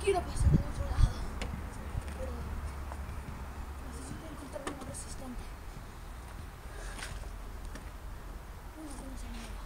Quiero pasar al otro lado, pero necesito encontrar uno resistente. Uno que no se mueva.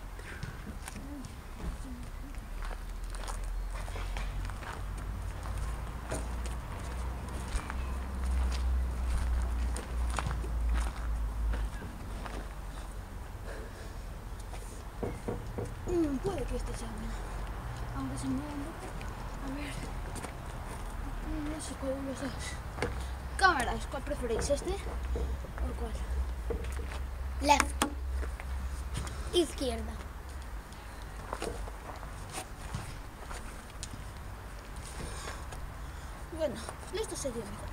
Puede que este sea bueno. Aunque se mueva un poco. A ver. No sé cuál de los dos. Cámaras, ¿cuál preferís? ¿Este o cuál? Left. Izquierda. Bueno, esto sería mejor.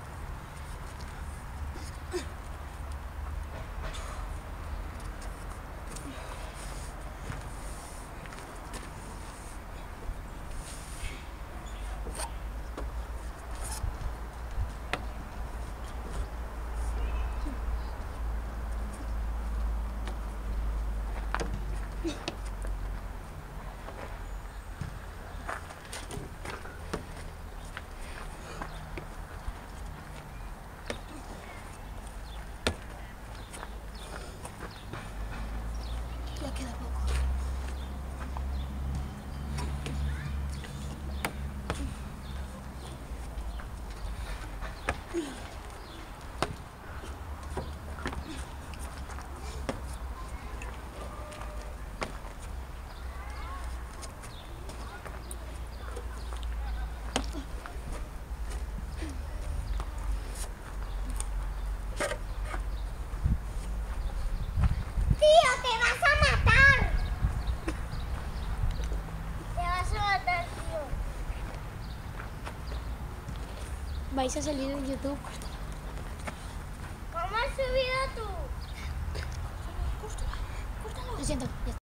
Ya queda poco. Tío, te vas a matar. Te vas a matar, tío. Vais a salir en YouTube. ¿Cómo has subido tú? Córtalo. Lo siento, ya está.